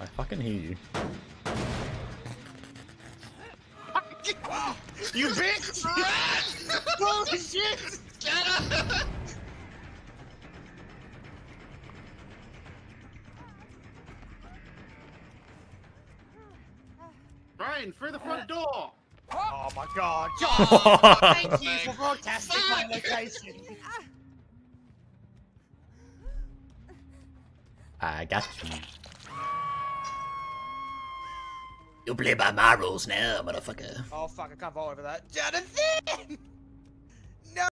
I fucking hear you. You bitch! Run! Holy shit! Get up! Brian, through the front door! Oh my god. Oh, thank you for broadcasting my location. I got you. You play by my rules now, motherfucker. Oh fuck, I can't vote over that. Jonathan! No!